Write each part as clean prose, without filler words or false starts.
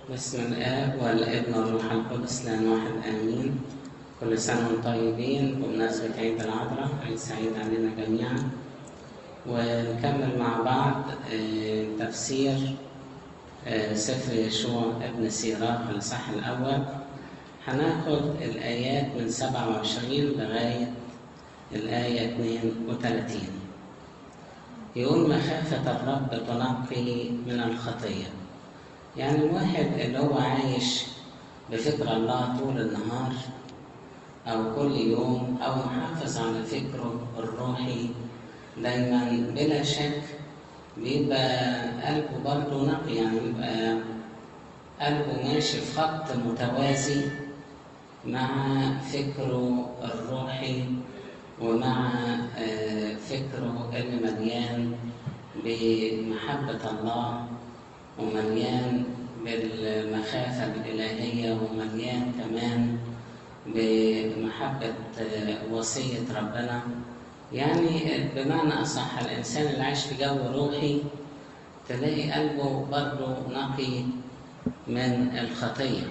باسم الآب والابن والروح القدس لأن واحد آمين. كل سنة وانتم طيبين بمناسبة عيد العذراء، عيد سعيد علينا جميعا. ونكمل مع بعض تفسير سفر يشوع ابن سيراخ الإصحاح الأول. هناخد الآيات من 27 لغاية الآية 32. يقول: مخافة الرب تنقي من الخطية. يعني الواحد اللي هو عايش بفكر الله طول النهار أو كل يوم أو محافظ على فكره الروحي دايما بلا شك بيبقى قلبه برضه نقي، يعني بيبقى قلبه ماشي في خط متوازي مع فكره الروحي ومع فكره اللي مليان بمحبة الله ومليان بالمخافة الإلهية ومليان كمان بمحبة وصية ربنا. يعني بمعنى أصح الإنسان اللي عايش في جو روحي تلاقي قلبه برضه نقي من الخطية،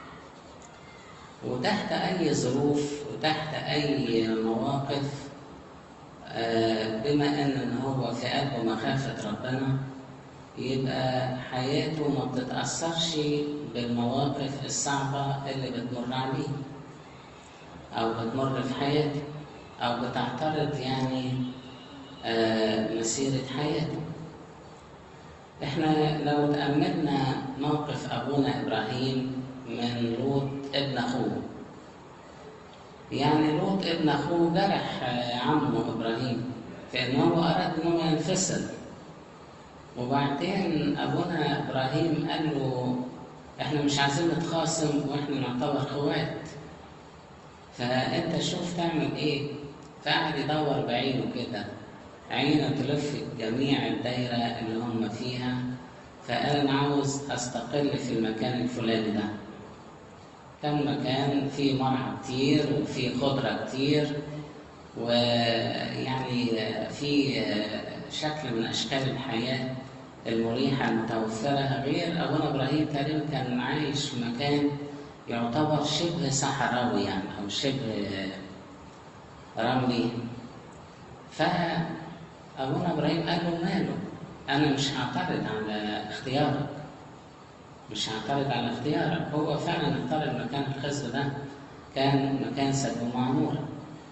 وتحت أي ظروف وتحت أي مواقف بما أن هو في قلبه مخافة ربنا يبقى حياته ما بتتأثرش بالمواقف الصعبة اللي بتمر عليه أو بتمر في حياته أو بتعترض يعني مسيرة حياته. إحنا لو تأملنا موقف أبونا إبراهيم من لوط ابن أخوه، يعني لوط ابن أخوه جرح عمه إبراهيم فإنه أراد أنه ينفصل، وبعدين أبونا إبراهيم قال له: إحنا مش عايزين نتخاصم وإحنا نعتبر خوات، فأنت شوف تعمل إيه. فقعد يدور بعينه كده، عينه تلف جميع الدايرة اللي هم فيها، فقال: أنا عاوز أستقل في المكان الفلاني ده. كان مكان فيه مرعى كتير وفيه خضرة كتير ويعني فيه شكل من أشكال الحياة المريحة المتوفرة. غير أبونا إبراهيم تقريبا كان عايش في مكان يعتبر شبه صحراوي يعني أو شبه رملي. فأبونا إبراهيم قال له: ماله، أنا مش هعترض على اختيارك، مش هعترض على اختيارك. هو فعلا اختار المكان الخصب ده، كان مكان سدوم وعمورة.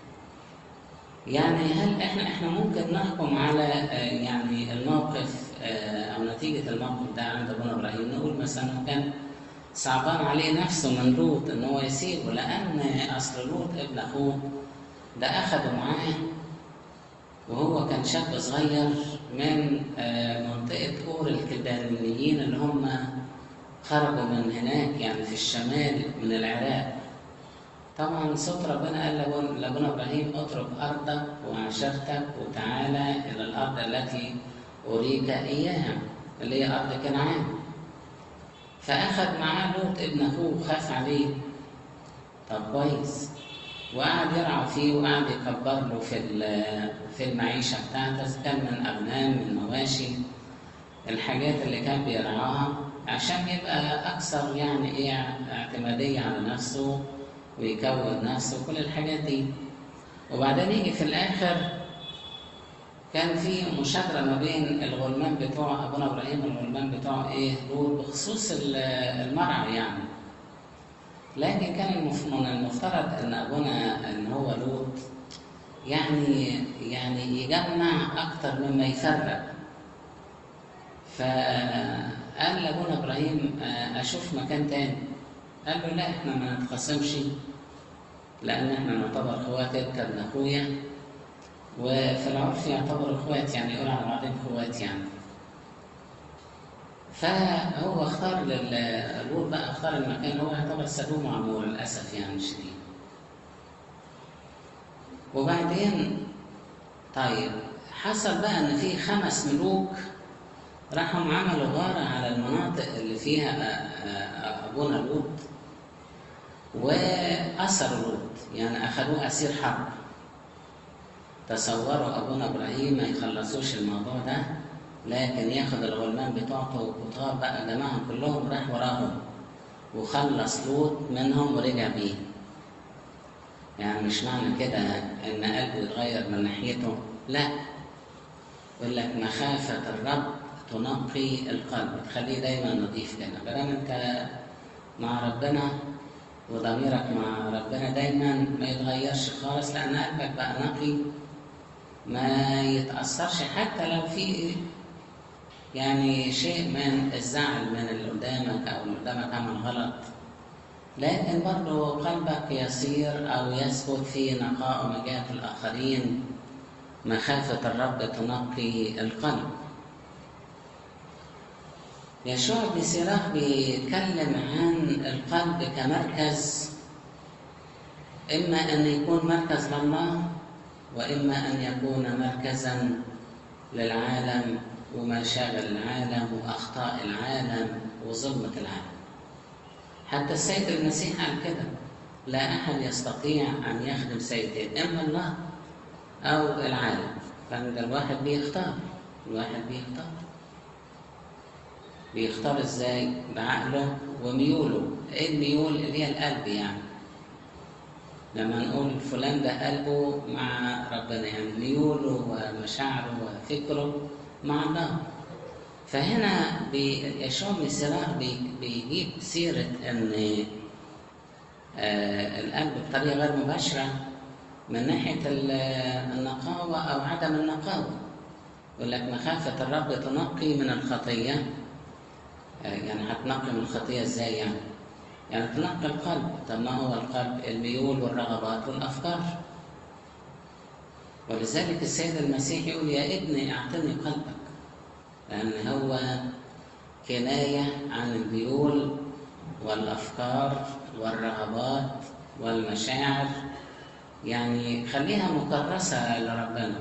يعني هل احنا ممكن نحكم على يعني الموقف او نتيجة الموقف ده عند ابونا ابراهيم، نقول مثلا كان صعبان عليه نفسه من لوط ان هو يسيبه، لان اصل لوط ابن اخوه ده اخده معاه وهو كان شاب صغير من منطقة أور الكلدانيين اللي هم خرجوا من هناك يعني في الشمال من العراق. طبعا صوت ربنا قال لابونا إبراهيم: اترك أرضك وعشيرتك وتعالى إلى الأرض التي أريك إياها، اللي هي أرض كنعان. فأخذ معاه لوط ابن أخوه، خاف عليه. طب كويس، وقعد يرعى فيه وقعد يكبر له في المعيشة بتاعته، كان من أغنام من مواشي، الحاجات اللي كان بيرعاها عشان يبقى أكثر يعني اعتمادية على نفسه ويكون نفسه وكل الحاجات دي. وبعدين يجي في الآخر كان في مشاجرة ما بين الغلمان بتوع أبونا إبراهيم والغلمان بتوع لوط بخصوص المرعى يعني. لكن كان من المفترض ان ابونا ان هو لوط يعني يجمع اكتر مما يفرق. فقال لابونا ابراهيم: اشوف مكان تاني. قال له: لا، احنا ما نتخاصمش لان احنا نعتبر اخوات، انت ابن اخويا، وفي العرف يعتبر اخوات، يعني يقول على بعضهم اخوات يعني. فهو اختار لوط بقى، اختار المكان هو يعتبر سدوم وعمورة للأسف يعني شديد. وبعدين طيب حصل بقى ان في 5 ملوك راحوا عملوا غارة على المناطق اللي فيها ابونا لوط وأسروا لوط، يعني أخذوه أسير حرب. تصوروا أبونا إبراهيم ما يخلصوش الموضوع ده، لكن ياخد الغلمان بتوعته وطار بقى جماعهم كلهم راح وراهم وخلص لوط منهم ورجع بيه. يعني مش معنى كده ان قلبه يتغير من ناحيته، لا، يقول لك مخافة الرب تنقي القلب، تخليه دايما نظيف كده. بدل انت مع ربنا وضميرك مع ربنا دايما ما يتغيرش خالص، لان قلبك بقى نقي، ما يتأثرش حتى لو في يعني شيء من الزعل من اللي قدامك او اللي قدامك عمل غلط، لكن برضه قلبك يصير او يثبت في نقاء ومجاهة الآخرين. مخافة الرب تنقي القلب. يشوع بن سراح بيتكلم عن القلب كمركز، إما أن يكون مركز لله، وإما أن يكون مركزا للعالم ومشاغل العالم وأخطاء العالم وظلمة العالم. حتى السيد المسيح قال كده: لا أحد يستطيع أن يخدم سيدين، إما الله أو العالم. فعند الواحد بيختار، بيختار إزاي؟ بعقله وميوله. إيه الميول؟ اللي هي القلب. يعني لما نقول فلان ده قلبه مع ربنا، يعني ميوله ومشاعره وفكره مع الله. فهنا يشوع بن سراح بيجيب سيرة أن القلب بطريقة غير مباشرة من ناحية النقاوة أو عدم النقاوة. يقول لك مخافة الرب تنقي من الخطية. يعني هتنقي من الخطية إزاي يعني؟ يعني تنقي القلب. طب ما هو القلب؟ الميول والرغبات والأفكار. ولذلك السيد المسيح يقول: يا ابني أعطني قلبك، لأن هو كناية عن الميول والأفكار والرغبات والمشاعر. يعني خليها مكرسة لربنا.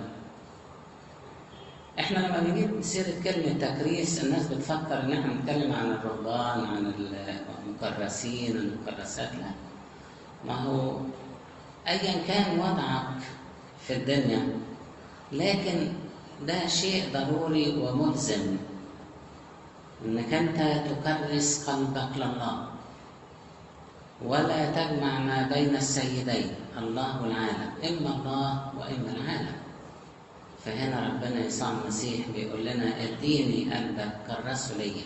احنا لما بنجيب سيرة كلمة تكريس، الناس بتفكر ان احنا بنتكلم عن الرهبان، عن المكرسين، المكرسات. لا، ما هو ايا كان وضعك في الدنيا، لكن ده شيء ضروري وملزم انك انت تكرس قلبك لله، ولا تجمع ما بين السيدين، الله والعالم، اما الله واما العالم. فهنا ربنا يسوع المسيح بيقول لنا: اديني قلبك كرسه ليا،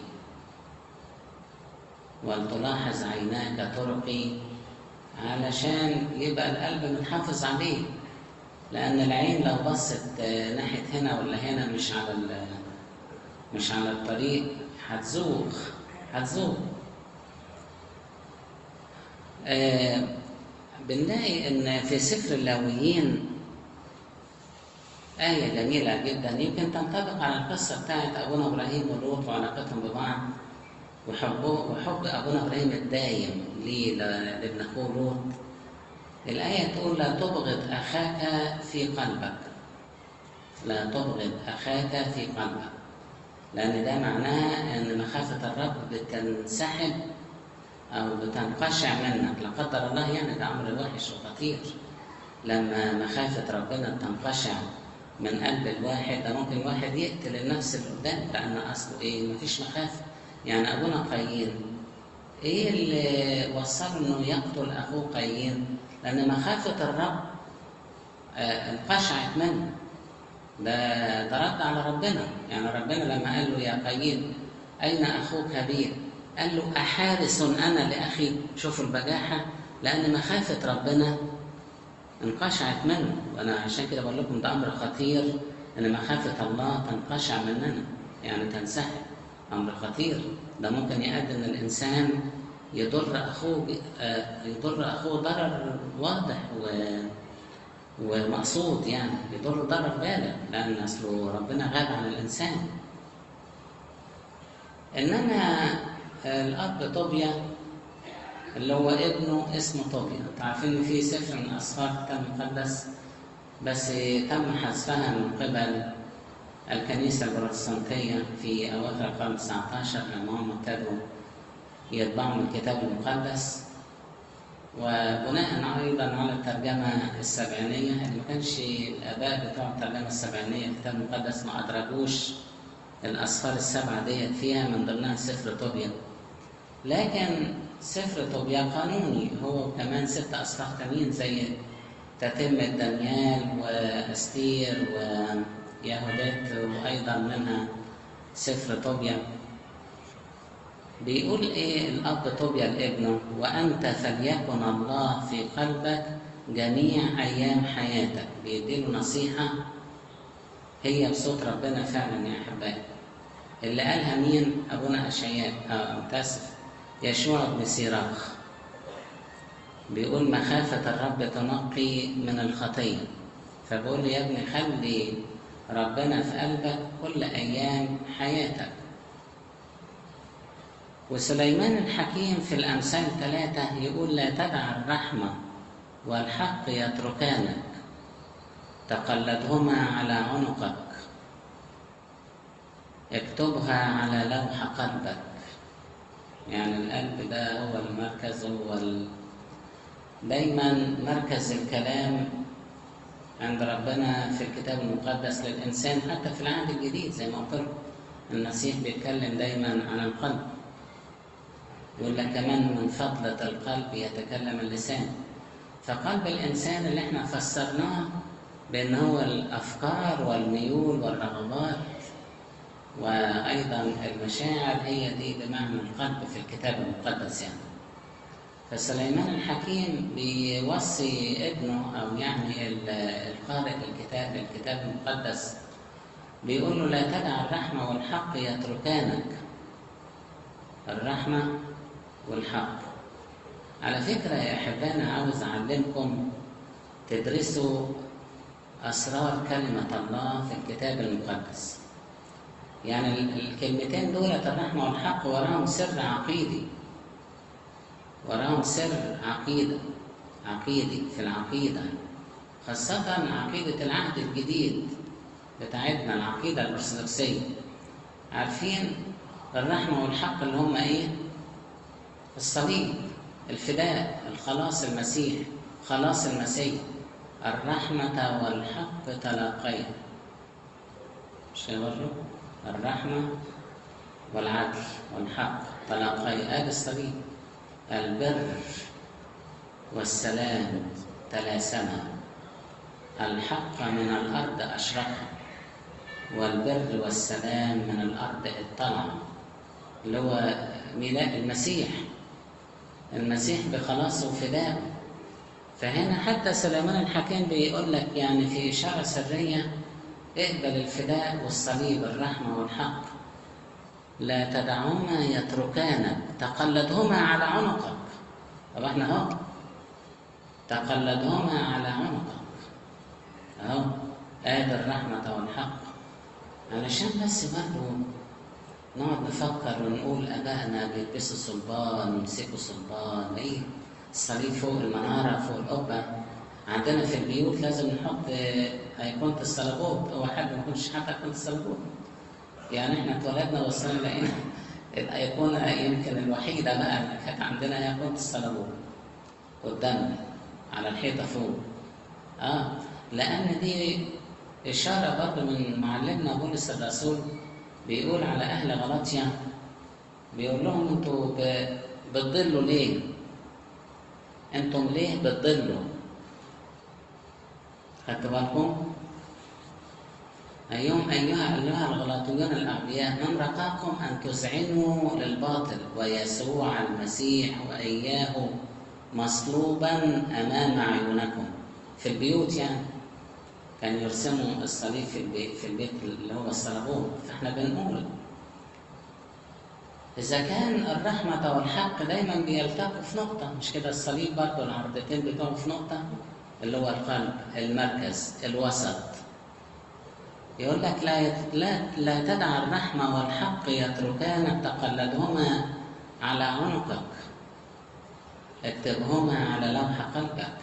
ولتلاحظ عيناك طرقي، علشان يبقى القلب متحافظ عليه. لأن العين لو بصت ناحية هنا ولا هنا مش على الطريق هتزوغ. بنلاقي إن في سفر اللاويين آية جميلة جدا يمكن تنطبق على القصة بتاعت أبونا إبراهيم ولوط وعلاقتهم ببعض وحب أبونا إبراهيم الدايم لابن أخوه لوط. الآية تقول: لا تبغض أخاك في قلبك، لا تبغض أخاك في قلبك. لأن ده معناه أن مخافة الرب بتنسحب أو بتنقشع منك، لا قدر الله. يعني ده أمر وحش وخطير لما مخافة ربنا تنقشع من قلب الواحد. ده ممكن واحد يقتل النفس اللي قدامه، لأن أصله إيه؟ مفيش مخافة. يعني أبونا قايين إيه اللي وصله إنه يقتل أخوه قايين؟ لأن مخافة الرب انقشعت منه. ده رد على ربنا. يعني ربنا لما قال له: يا قايين أين أخوك هابيل؟ قال له: أحارس أنا لأخي؟ شوفوا البجاحة. لأن مخافة ربنا انقشعت منه. وأنا عشان كده بقول لكم ده أمر خطير، أن مخافة الله تنقشع مننا، يعني تنسحب. أمر خطير. ده ممكن يؤدي أن الإنسان يضر أخوه ضرر واضح ومقصود، يعني يضر ضرر بالغ، لأن أصله ربنا غاب عن الإنسان. إنما الأب طوبيا اللي هو ابنه اسمه طوبيا، تعرفين في سفر من أسفار الكتاب المقدس بس تم حذفها من قبل الكنيسة البروتستانتية في أواخر القرن 19 لما هم ابتدوا يطبعوا الكتاب المقدس، وبناء أيضا على الترجمة السبعينية اللي ما كانش الآباء بتوع الترجمة السبعينية الكتاب المقدس ما أدرجوش الأسفار السبعة ديت فيها، من ضمنها سفر طوبيا. لكن سفر طوبيا قانوني، هو كمان 6 أصحاح تانيين زي تتمة دانيال وأستير ويهودات، وأيضا منها سفر طوبيا. بيقول إيه الأب طوبيا لابنه؟ وأنت فليكن الله في قلبك جميع أيام حياتك. بيديله نصيحة هي بصوت ربنا فعلا يا أحبائي. اللي قالها مين؟ أبونا أشعياء، يشوع بن سيراخ. بيقول مخافة الرب تنقي من الخطية. فبقول لي يا ابني خلي ربنا في قلبك كل أيام حياتك. وسليمان الحكيم في الأمثال 3 يقول لا تدع الرحمة والحق يتركانك، تقلدهما على عنقك، اكتبها على لوح قلبك. يعني القلب ده هو المركز، هو دايما مركز الكلام عند ربنا في الكتاب المقدس للإنسان، حتى في العهد الجديد زي ما قلت. المسيح بيتكلم دايما عن القلب، يقول لك كمان من فضلة القلب يتكلم اللسان. فقلب الإنسان اللي احنا فسرناه بأن هو الأفكار والميول والرغبات وأيضا المشاعر، هي دي بمعنى القلب في الكتاب المقدس يعني. فسليمان الحكيم بيوصي ابنه أو يعني القارئ الكتاب المقدس، بيقول له لا تدع الرحمة والحق يتركانك. الرحمة والحق. على فكرة يا أحبانا، عاوز أعلمكم تدرسوا أسرار كلمة الله في الكتاب المقدس. يعني الكلمتين دول الرحمة والحق وراهم سر عقيدي، وراهم سر عقيدي في العقيدة، خاصة عقيدة العهد الجديد بتاعتنا، العقيدة الأرثوذكسية. عارفين الرحمة والحق اللي هم إيه؟ الصليب، الفداء، الخلاص، المسيح، خلاص المسيح. الرحمة والحق تلاقيا. مش برضه؟ الرحمة والعدل والحق تلاقيا، آدي الصليب. البر والسلام تلاسما، الحق من الأرض أشرق، والبر والسلام من الأرض اطلع. اللي هو ميلاد المسيح بخلاصه وفدائه. فهنا حتى سليمان الحكيم بيقول لك يعني في إشارة سرية، اقبل الفداء والصليب، الرحمة والحق، لا تدعهما يتركانك، تقلدهما على عنقك. طب احنا اهو تقلدهما على عنقك اهو، ادي الرحمة والحق. علشان بس برضه نقعد نفكر ونقول ابائنا بيلبسوا صلبان ويمسكوا صلبان، ايه الصليب فوق المنارة فوق القبة. عندنا في البيوت لازم نحط أيقونة الصليبوت، هو حد ما يكونش حاطط أيقونة الصليبوت. يعني احنا اتولدنا وصلنا لقينا الأيقونة يمكن الوحيدة بقى اللي كانت عندنا هي أيقونة الصليبوت قدامنا على الحيطة فوق. لأن دي إشارة برضه من معلمنا بولس الرسول، بيقول على أهل غلاطيا، بيقول لهم انتوا بتضلوا ليه؟ انتم ليه بتضلوا؟ خدتوا بالكم؟ أيها الغلاطيون الأغبياء، من رقاكم أن تذعنوا للباطل ويسوع المسيح وإياه مصلوبا أمام عيونكم. في البيوت يعني كان يرسموا الصليب في البيت اللي هو الصليبوت. فاحنا بنقول إذا كان الرحمة والحق دايما بيلتقوا في نقطة، مش كده؟ الصليب برضه العرضتين بيكونوا في نقطة اللي هو القلب، المركز، الوسط. يقول لك لا تدع الرحمة والحق يتركانك، تقلدهما على عنقك، اكتبهما على لوح قلبك.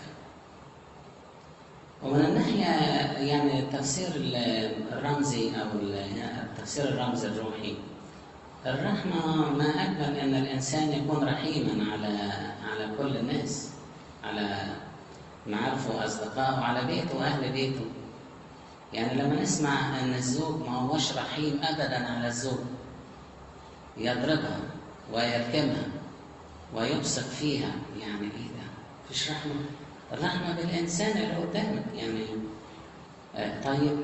ومن الناحية يعني التفسير الرمزي أو التفسير الرمزي الروحي، الرحمة ما أجمل أن الإنسان يكون رحيما على كل الناس، على معارفه وأصدقائه وعلى بيته وأهل بيته. يعني لما نسمع أن الزوج ما هوش رحيم أبدا على الزوج، يضربها ويركمها ويبصق فيها. يعني ايه ده؟ مفيش رحمة؟ الرحمة بالإنسان اللي قدامك يعني. طيب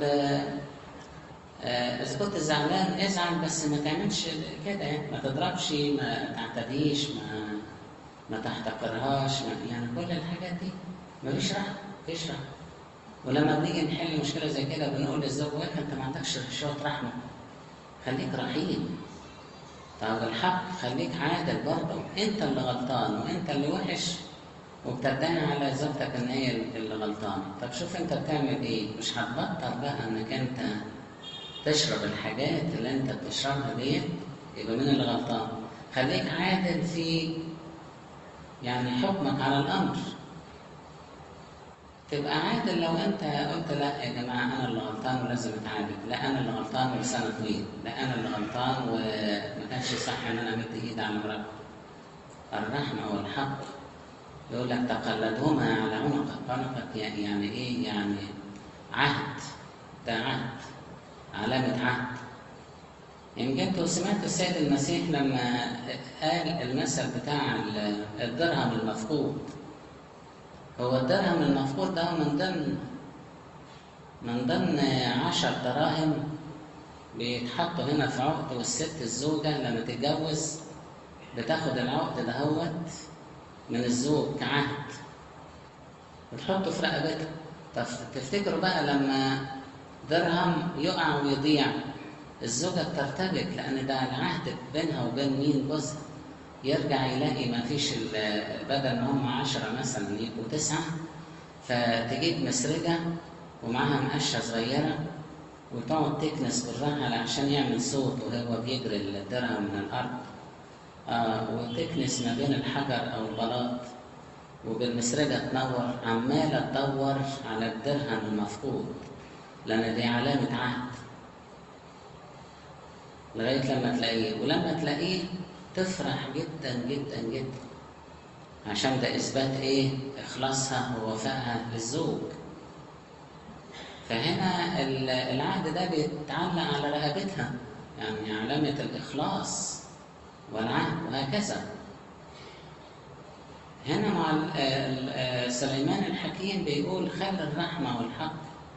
إذا كنت زعلان ازعل، بس ما تعملش كده يعني، ما تضربش، ما تعتديش، ما تحتقرهاش، يعني كل الحاجات دي مفيش رحمة، مفيش رحمة. ولما بنيجي نحل مشكلة زي كده بنقول للزوج انت ما عندكش شوية رحمة، خليك رحيم. طب الحق خليك عادل برضه، انت اللي غلطان وانت اللي وحش وبتدعي على زوجتك ان هي اللي غلطانة. طب شوف انت بتعمل ايه، مش هتبطل بقى انك انت تشرب الحاجات اللي انت بتشربها ديت، يبقى مين اللي غلطان؟ خليك عادل في يعني حكمك على الامر. تبقى عادل لو انت قلت لا يا جماعه انا اللي غلطان ولازم اتعالج، لا انا اللي غلطان ولساني طويل، لا انا اللي غلطان وما كانش صح ان انا امد ايدي على مراتي. الرحمه والحق يقول لك تقلدهما على عنقك يعني ايه؟ يعني عهد، ده عهد، علامه عهد. يمكن انتوا سمعتوا السيد المسيح لما قال المثل بتاع الدرهم المفقود. هو الدرهم المفقود ده من ضمن 10 دراهم بيتحطوا هنا في عقد، والست الزوجة لما تتجوز بتاخد العقد دهوت من الزوج كعهد وتحطه في رقبتها. تفتكروا بقى لما درهم يقع ويضيع الزوجة بترتبك، لأن ده العهد بينها وبين مين؟ جوزها. يرجع يلاقي ما فيش، بدل ما هم 10 مثلا يبقوا 9، فتجيب مسرجة ومعاها مقشة صغيرة وتقعد تكنس بالراحة عشان يعمل صوت وهو بيجري الدرهم من الأرض. وتكنس ما بين الحجر أو البلاط، وبالمسرجة تنور، عمالة تدور على الدرهم المفقود، لأن دي علامة عهد لغاية لما تلاقيه. ولما تلاقيه تفرح جدا جدا جدا، عشان ده إثبات إيه؟ إخلاصها ووفائها للزوج. فهنا العهد ده بيتعلق على رقبتها، يعني علامة الإخلاص والعهد، وهكذا. هنا مع سليمان الحكيم بيقول خلي الرحمة والحق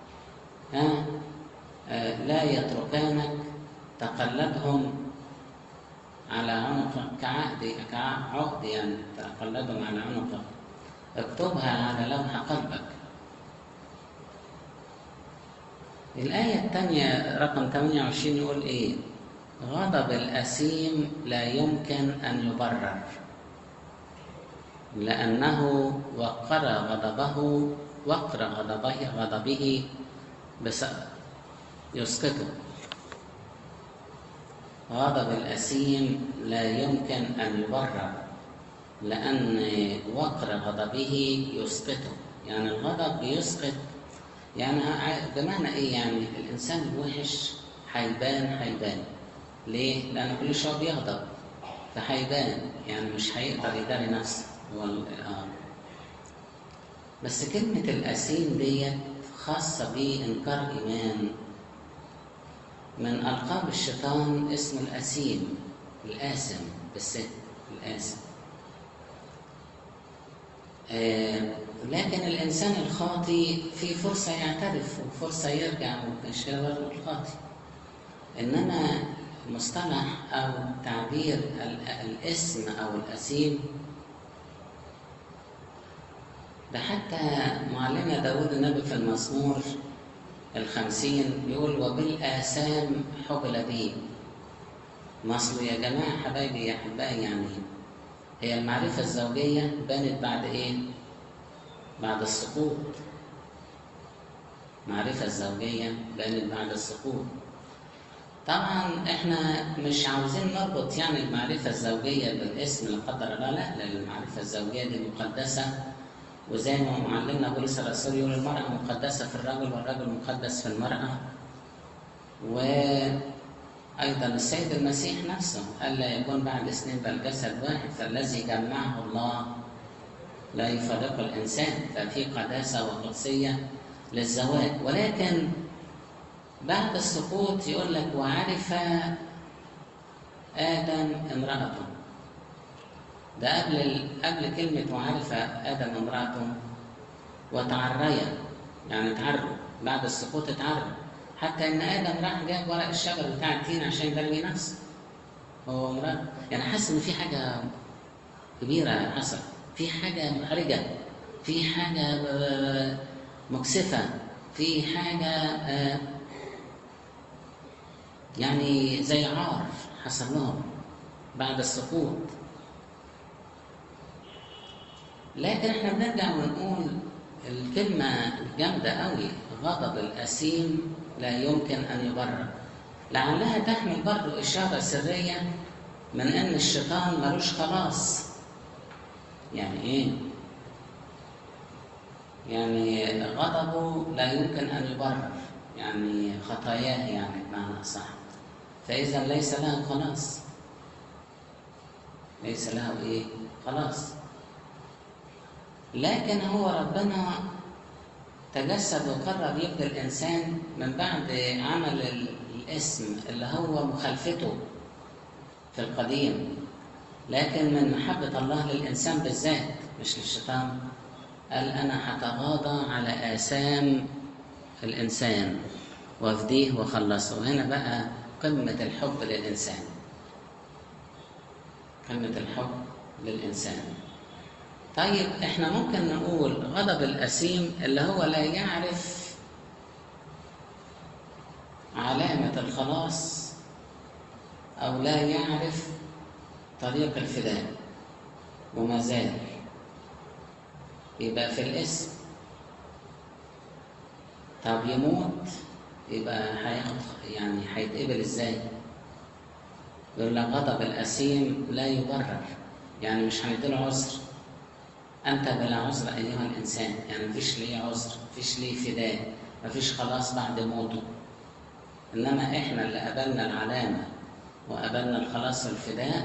لا يتركانك، تقلدهم على عنقك كعقد يعني، تقلدهم على عنقك، اكتبها على لوح قلبك. الآية الثانية رقم 28 يقول إيه؟ غضب الأثيم لا يمكن أن يبرر، لأنه وقر غضبه يسقطه. غضب الأثيم لا يمكن أن يبرر، لأن وقر غضبه يسقطه. يعني الغضب بيسقط، يعني بمعنى إيه؟ يعني الإنسان الوحش هيبان. ليه؟ لأنه كل شوية بيغضب فهيبان، يعني مش هيقدر يداري نفسه. بس كلمة الأثيم ديت خاصة بإنكار إيمان. من ألقاب الشيطان اسمه الأثيم، الآثم بالست، الآثم. لكن الإنسان الخاطي في فرصة يعترف وفرصة يرجع، مش كده برضه الخاطي. إنما مصطلح أو تعبير الاسم أو الأثيم ده حتى معلمنا داود النبي في المزمور 50 يقول وبالآثام حبل بي. مصر يا جماعة حبايبي يا أحبائي، يعني هي المعرفة الزوجية بانت بعد إيه؟ بعد السقوط. معرفة الزوجية بانت بعد السقوط. طبعا احنا مش عاوزين نربط يعني المعرفة الزوجية بالاسم لا قدر الله، لا، لأن المعرفة الزوجية دي مقدسة، وزي ما معلمنا بولس الرسول يقول المرأة مقدسة في الرجل والرجل مقدس في المرأة. وأيضا السيد المسيح نفسه قال لا يكون بعد اثنين بل جسد واحد، فالذي جمعه الله لا يفرق الإنسان. ففي قداسة وقدسية للزواج. ولكن بعد السقوط يقول لك وعرف آدم امرأته. ده قبل كلمة وعرف آدم امرأته وتعريا، يعني اتعروا بعد السقوط، اتعروا. حتى إن آدم راح جاب ورق الشجر بتاع التين عشان يدري نفسه هو امرأة. يعني حاسس إن في حاجة كبيرة حصل، في حاجة محرجة، في حاجة مكسفة، في حاجة يعني زي عار حصل لهم بعد السقوط. لكن احنا بنرجع ونقول الكلمة جامدة قوي، غضب الأثيم لا يمكن أن يبرر. لعلها تحمل برضو إشارة سرية من أن الشيطان ملوش خلاص. يعني إيه؟ يعني غضبه لا يمكن أن يبرر، يعني خطاياه يعني بمعنى أصح، فإذا ليس له خلاص، ليس له إيه؟ خلاص. لكن هو ربنا تجسد وقرر يبقى الإنسان من بعد عمل الاسم اللي هو مخالفته في القديم، لكن من محبة الله للإنسان بالذات مش للشيطان، قال أنا هتغاضى على آثام الإنسان وافديه وخلصه. هنا بقى قمة الحب للإنسان، قمة الحب للإنسان. طيب احنا ممكن نقول غضب الأثيم اللي هو لا يعرف علامة الخلاص أو لا يعرف طريق الفداء وما زال يبقى في الاسم. طب يموت يبقى يعني هيتقبل ازاي؟ يقول لك غضب الأثيم لا يبرر، يعني مش هنديله عذر. أنت بلا عذر أيها الإنسان، يعني مفيش ليه عذر، مفيش ليه فداء، مفيش خلاص بعد موته. إنما إحنا اللي قبلنا العلامة وقبلنا الخلاص والفداء،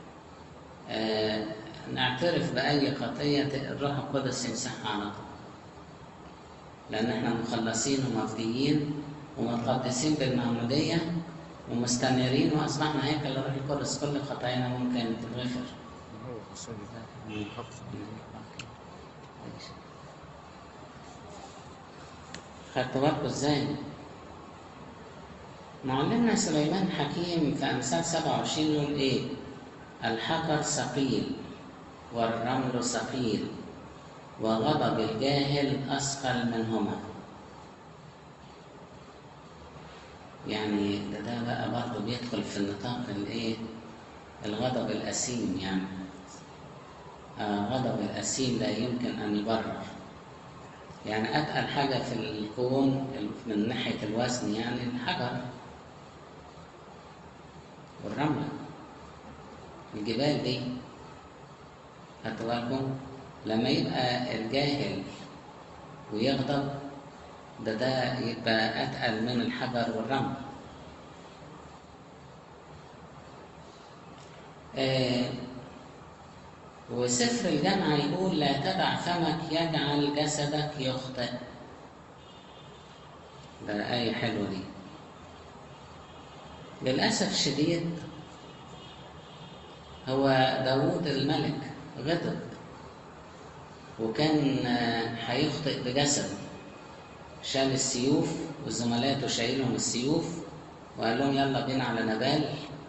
نعترف بأي خطية الروح القدس يمسحها على طول، لأن إحنا مخلصين ومفديين ومتقدسين بالمعمودية ومستنيرين، وأصبحنا هيكل الروح القدس، كل خطايانا ممكن تتغفر. خدتوا بالكم ازاي؟ معلمنا سليمان حكيم في أمثال 27 يقول ايه؟ الحجر ثقيل والرمل ثقيل وغضب الجاهل أثقل منهما. يعني ده بقى برضه بيدخل في النطاق الايه؟ الغضب الأثيم. يعني غضب الأثيم لا يمكن أن يبرر. يعني أتقل حاجة في الكون من ناحية الوزن يعني الحجر والرملة، الجبال دي. خدتوا بالكم؟ لما يبقى الجاهل ويغضب ده يبقى أتقل من الحجر والرمل. وسفر الجامعة يقول لا تدع فمك يجعل جسدك يخطئ. ده آية حلوة دي. للأسف الشديد هو داوود الملك غضب وكان هيخطئ بجسده، شال السيوف وزملاته شايلهم السيوف وقال لهم يلا بينا على نبال،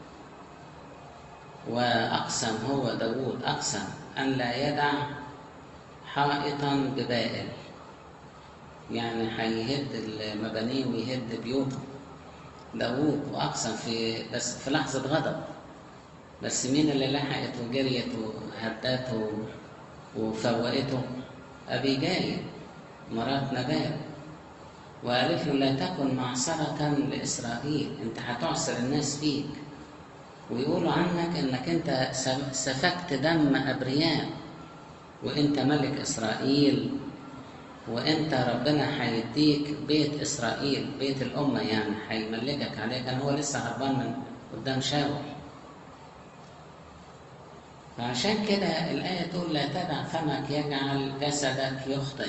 وأقسم هو داوود أقسم أن لا يدع حائطا ببائل، يعني هيهد المباني ويهد بيوته داوود، وأقسم بس في لحظة غضب. بس مين اللي لحقت وجريت وهدته وفوقته؟ أبيجايل مرات نبال، وقالت له لا تكن معصرة لإسرائيل، أنت هتعصر الناس فيك ويقولوا عنك أنك أنت سفكت دم أبرياء، وأنت ملك إسرائيل، وأنت ربنا هيديك بيت إسرائيل، بيت الأمة، يعني هيملكك عليه. كان هو لسه هربان من قدام شاول. فعشان كده الآية تقول لا تدع فمك يجعل جسدك يخطئ،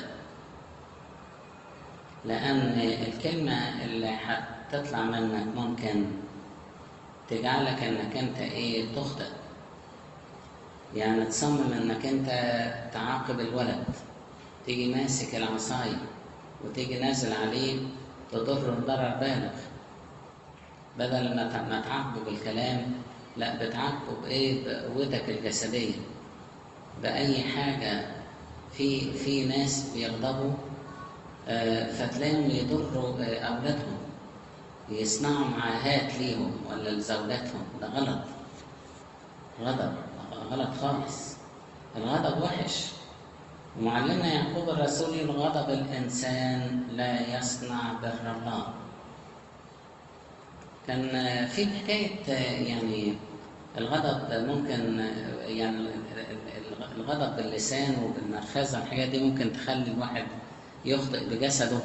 لأن الكلمة اللي هتطلع منك ممكن تجعلك أنك أنت تخطئ. يعني تصمم انك انت تعاقب الولد، تيجي ماسك العصاية وتيجي نازل عليه تضره ضرر بالغ، بدل ما تعاقبه بالكلام، لا بتعاقبه بايه؟ بقوتك الجسدية، بأي حاجة. في ناس بيغضبوا فتلاقيهم يضروا أولادهم، يصنعوا معاهات ليهم ولا لزوجاتهم. ده غلط، غضب غلط خالص. الغضب وحش. ومعلمنا يعقوب الرسول يقول غضب الإنسان لا يصنع بر الله. كان في حكاية يعني الغضب ممكن يعني الغضب باللسان وبالنرفزة، الحاجات دي ممكن تخلي الواحد يخطئ بجسده.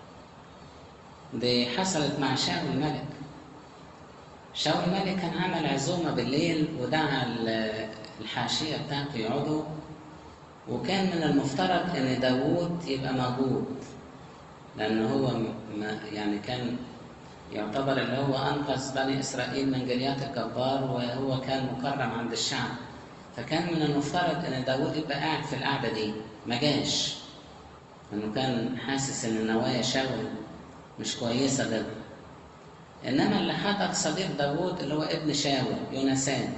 دي حصلت مع شاول الملك. شاول الملك كان عمل عزومة بالليل ودعا الحاشية بتاعته يقعدوا، وكان من المفترض ان داوود يبقى موجود، لأنه هو يعني كان يعتبر اللي هو أنقذ بني إسرائيل من جليات الجبار، وهو كان مكرم عند الشعب، فكان من المفترض ان داوود يبقى قاعد في القعدة دي. ما جاش، لأنه كان حاسس ان نوايا شاول مش كويسة ضده. إنما اللي حضر صديق داوود اللي هو ابن شاول يونسان.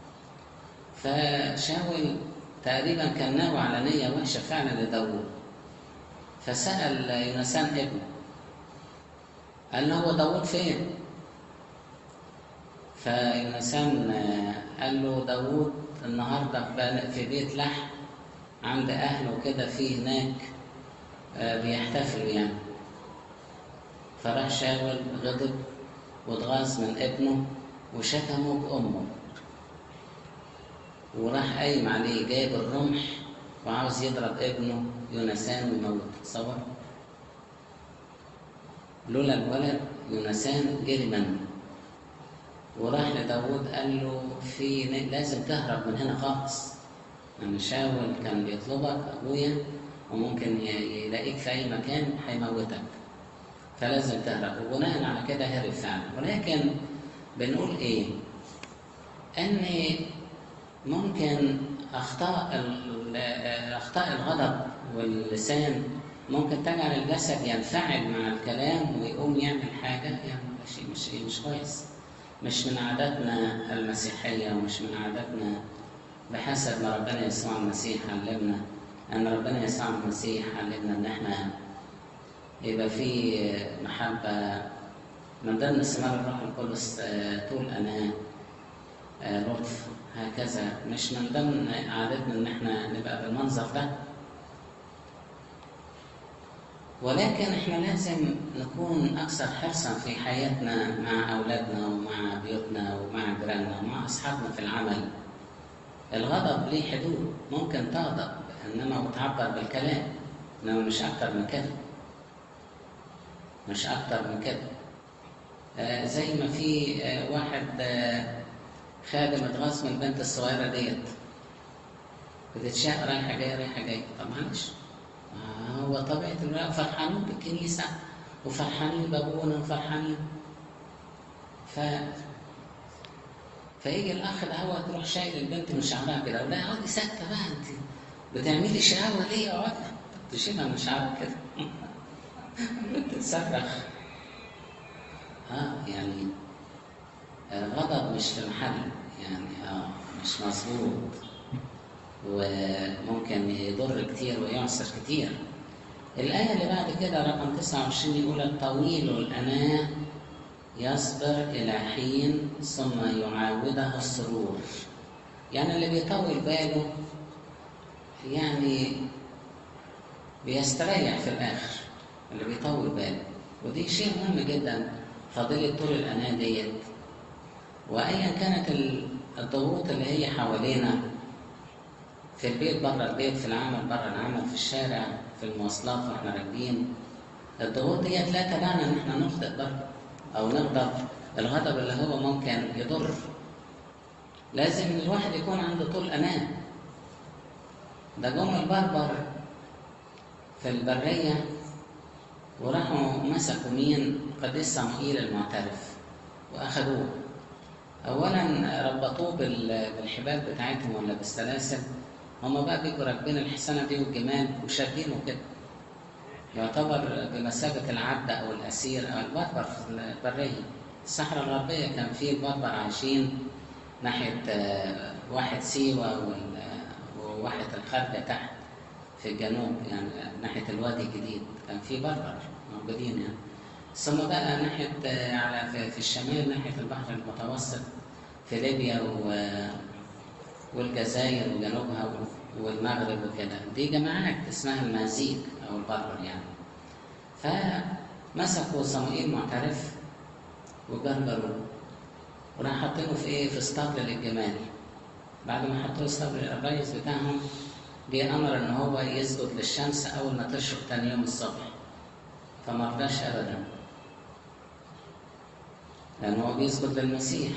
فشاول تقريبا كان ناوي على نية وحشة فعلا لداوود، فسأل يونسان ابنه، قال له هو داوود فين؟ فيونسان قال له داوود النهاردة في بيت لحم عند أهله كده، فيه هناك بيحتفلوا يعني. فراح شاول غضب واتغاظ من ابنه وشتمه بأمه، وراح قايم عليه جايب الرمح وعاوز يضرب ابنه يونسان ويموته. تصور؟ لولا الولد يونسان جري منه وراح لداوود قال له لازم تهرب من هنا خالص، يعني شاول كان بيطلبك أبويا وممكن يلاقيك في أي مكان هيموتك، فلازم تهرب. وبناء على كده هرب فعلا. ولكن بنقول إيه؟ أن ممكن أخطاء الغضب واللسان ممكن تجعل الجسد ينفعل مع الكلام ويقوم يعمل حاجة يعني مش كويس، مش من عاداتنا المسيحية ومش من عاداتنا بحسب ما ربنا يسوع المسيح علمنا. أن ربنا يسوع المسيح علمنا أن احنا يبقى في محبة، من ضمن ثمار الروح القدس طول أناة، لطف، هكذا. مش من ضمن عادتنا ان احنا نبقى بالمنظر ده، ولكن احنا لازم نكون اكثر حرصا في حياتنا مع اولادنا ومع بيوتنا ومع جيراننا ومع اصحابنا في العمل. الغضب ليه حدود، ممكن تغضب انما وتعبر بالكلام، انما مش اكتر من كده، مش اكتر من كده. زي ما في واحد خادم اتغاظ من البنت الصغيرة ديت، بتتشاق رايحة جاية رايحة جاية. طب معلش، هو طبيعة الولاد فرحانين بالكنيسة وفرحانين بابونا وفرحانين. فيجي الأخ ده هو تروح شايل البنت من شعرها كده، ولا اقعدي ساكتة بقى، أنت بتعملي شقاوة ليه يا واد؟ تشيلها من شعرها كده بتتصرخ. يعني غضب مش في محله، يعني مش مظبوط، وممكن يضر كتير ويعسر كتير. الآية اللي بعد كده رقم 29 يقول الطويل الأناة يصبر إلى حين ثم يعاوده السرور. يعني اللي بيطول باله يعني بيستريح في الآخر، اللي بيطول باله. ودي شيء مهم جدا، فضيلة طول الأناة ديت. وأيا كانت الضغوط اللي هي حوالينا، في البيت، بره البيت، في العمل، بره العمل، في الشارع، في المواصلات واحنا راكبين، الضغوط ديت لا تدعنا ان احنا نخطئ برضه او نغضب. الغضب اللي هو ممكن يضر، لازم الواحد يكون عنده طول أناة. ده جم البربر في البرية وراحوا مسكوا مين؟ قديس صموئيل المعترف، واخدوه اولا ربطوه بالحبال بتاعتهم ولا بالسلاسل. هما بقى بيجوا راكبين الحصانه دي والجمال وشادينه كده، يعتبر بمثابه العبد او الاسير او البربر في البريه. الصحراء الغربيه كان فيه البربر عايشين ناحيه واحد سيوه وواحد الخارجه تحت في الجنوب، يعني ناحيه الوادي الجديد كان فيه بربر موجودين يعني. ثم بقى ناحيه على في الشمال ناحيه البحر المتوسط في ليبيا والجزائر وجنوبها والمغرب وكده، دي جماعات اسمها المازيغ او البربر يعني. فمسكوا صموئيل معترف وجرجروه وراح حاطينه في ايه، في اسطبل للجمال. بعد ما حطوه اسطبل، الرئيس بتاعهم جه امر ان هو يسجد للشمس اول ما تشرق تاني يوم الصبح، فما رضاش ابدا لان هو بيسجد للمسيح،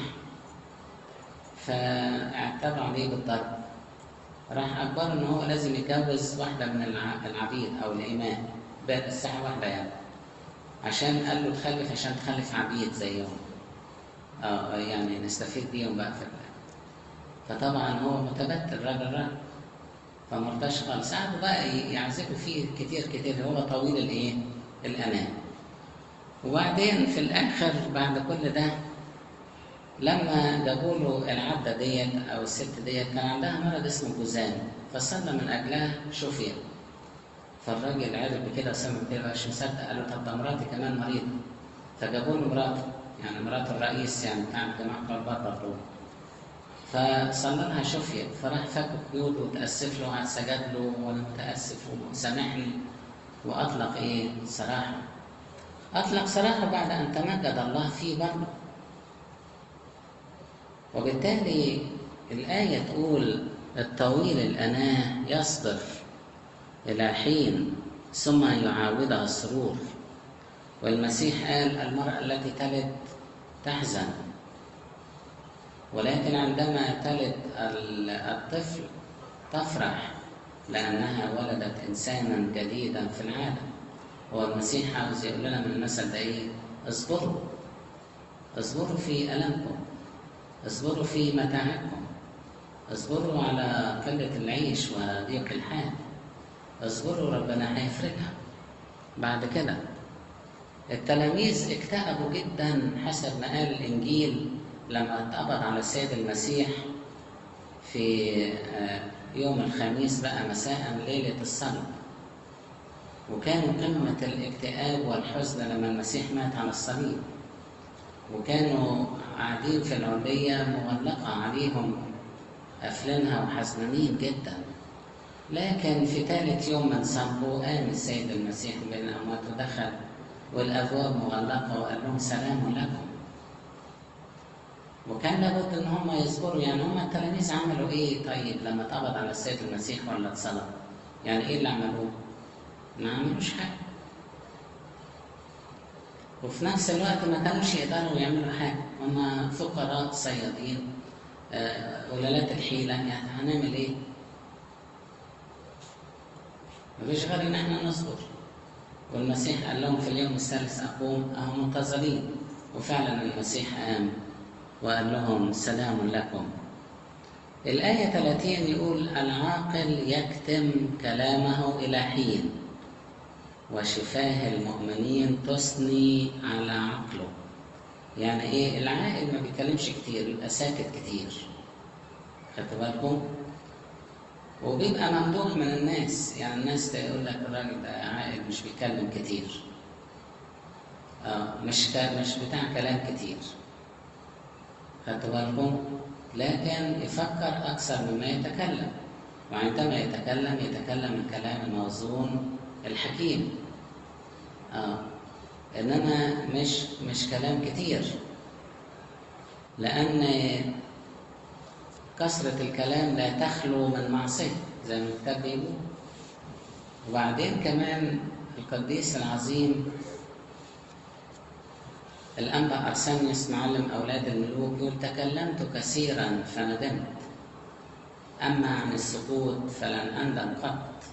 فاعتبروا عليه بالضرب. راح اجبره ان هو لازم يتجوز واحده من العبيد او الاماء بقت الساعه واحده يعني، عشان قال له تخلف عشان تخلف عبيد زيهم، يعني نستفيد بيهم بقى في الله. فطبعا هو متبتل الراجل فمرضاش خالص. قعدوا بقى يعذبوا فيه كتير، هو طويل الايه، الاناه. وبعدين في الاخر بعد كل ده لما جابوا له العبده ديت او الست ديت كان عندها مرض اسمه جذام، فصلى من اجلها شفية. فالراجل عرف بكده وسمع كده مش مصدق، قال له طب ده مراتي كمان مريضه. فجابوا له مراته، يعني مرات الرئيس يعني بتاع الجماعه البربر دول، فصلى لها شفية. فراح فك قيود وتاسف له وقعد سجد له وانا متاسف وسامحني، واطلق ايه، سراحه. اطلق سراحه بعد ان تمجد الله فيه برضه. وبالتالي الآية تقول الطويل الأناه يصبر إلى حين ثم يعاودها السرور. والمسيح قال المرأة التي تلد تحزن، ولكن عندما تلد الطفل تفرح لأنها ولدت إنسانا جديدا في العالم. هو المسيح عاوز يقول لنا من المثل ده إيه؟ اصبروا، اصبروا في ألمكم، اصبروا في متاعبكم، اصبروا على قلة العيش وضيق الحال، اصبروا ربنا هيفرجها بعد كده. التلاميذ اكتئبوا جدا حسب ما قال الإنجيل لما اتقبض على السيد المسيح في يوم الخميس بقى مساء ليلة الصلب، وكانوا قمة الاكتئاب والحزن لما المسيح مات على الصليب، وكانوا قاعدين في العلية مغلقة عليهم قافلينها وحزنانين جدا. لكن في ثالث يوم من صلبه قام السيد المسيح بين الأموات ودخل والأبواب مغلقة وقال لهم سلام لكم. وكان لابد ان هم يصبروا. يعني هم التلاميذ عملوا ايه طيب لما اتقبض على السيد المسيح ولا اتصلب؟ يعني ايه اللي عملوه؟ ما عملوش حاجه. وفي نفس الوقت ما كانوش يقدروا يعملوا حاجه، هم فقراء صيادين قلالات الحيله، يعني هنعمل ايه؟ مفيش غير ان احنا نصبر. والمسيح قال لهم في اليوم الثالث اقوم، هم منتظرين، وفعلا المسيح قام وقال لهم سلام لكم. الآية 30 يقول العاقل يكتم كلامه إلى حين، وشفاه المؤمنين تثني على عقله. يعني إيه؟ العاقل ما بيتكلمش كتير، يبقى ساكت كتير، خدت بالكم؟ وبيبقى ممدوح من الناس، يعني الناس تقول لك الراجل ده عاقل مش بيتكلم كتير، مش بتاع كلام كتير، خدت بالكم؟ لكن يفكر أكثر مما يتكلم، وعندما يتكلم الكلام الموزون الحكيم، إنما مش كلام كتير، لأن كثرة الكلام لا تخلو من معصية زي ما الكتاب بيقول. وبعدين كمان القديس العظيم الأنبا أرسانيوس معلم أولاد الملوك يقول تكلمت كثيرا فندمت، أما عن السكوت فلن أندم قط.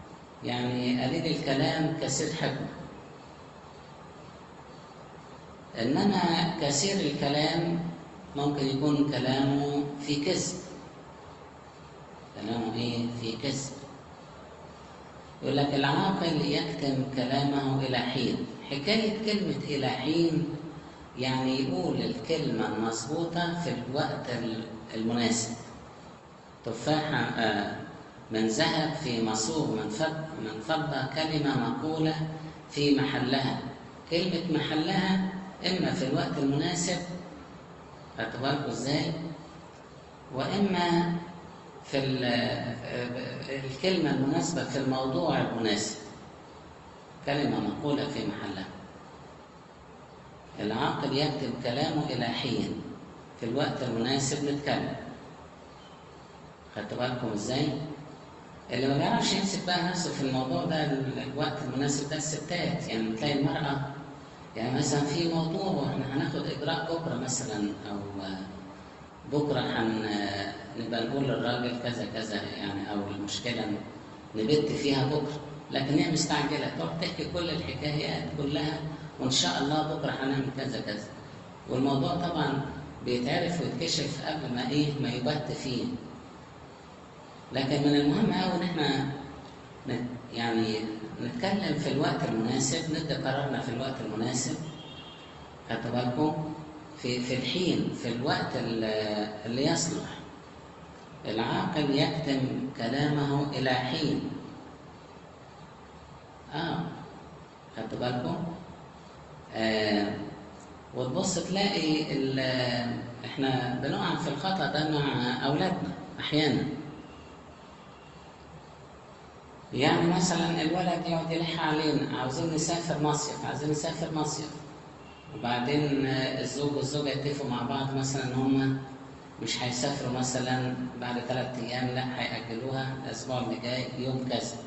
يعني قليل الكلام كثير حكمة. إنما كثير الكلام ممكن يكون كلامه في كذب. كلامه إيه؟ في كذب. يقول لك العاقل يكتم كلامه إلى حين. حكاية كلمة إلى حين يعني يقول الكلمة المظبوطة في الوقت المناسب. تفاحة من ذهب في مصوغ من فضة، كلمة مقولة في محلها. كلمة محلها إما في الوقت المناسب، خدتوا بالكم إزاي؟ وإما في الكلمة المناسبة في الموضوع المناسب. كلمة مقولة في محلها. العاقل يكتب كلامه إلى حين، في الوقت المناسب نتكلم. خدتوا بالكم إزاي؟ اللي ما بيعرفش يمسك بقى نفسه في الموضوع ده الوقت المناسب ده الستات. يعني بتلاقي المرأة يعني مثلا في موضوع واحنا هناخد إجراء بكرة مثلا، أو بكرة نبقى نقول للراجل كذا كذا يعني، أو المشكلة نبت فيها بكرة، لكن هي مستعجلة تقعد تحكي كل الحكايات كلها، وإن شاء الله بكرة هنعمل كذا كذا. والموضوع طبعا بيتعرف ويتكشف قبل ما يبت فيه. لكن من المهم قوي ان احنا يعني نتكلم في الوقت المناسب، ندي قرارنا في الوقت المناسب. خدتوا بالكم؟ في الحين، في الوقت اللي يصلح. العاقل يكتم كلامه الى حين. خدتوا بالكم؟ وتبص تلاقي احنا بنقع في الخطأ ده مع اولادنا احيانا. يعني مثلا الولد يقعد يلح علينا، عاوزين نسافر مصيف، وبعدين الزوج والزوجة يتفقوا مع بعض مثلا ان هم مش هيسافروا مثلا بعد 3 أيام، لا هيأجلوها الاسبوع اللي جاي يوم كذا.